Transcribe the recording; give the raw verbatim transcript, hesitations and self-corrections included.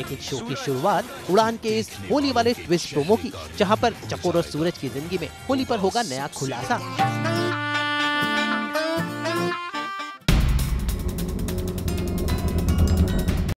एक शो की शुरुआत उड़ान के इस होली वाले ट्विस्ट प्रोमो की, जहां पर चकोर और सूरज की जिंदगी में होली पर होगा नया खुलासा।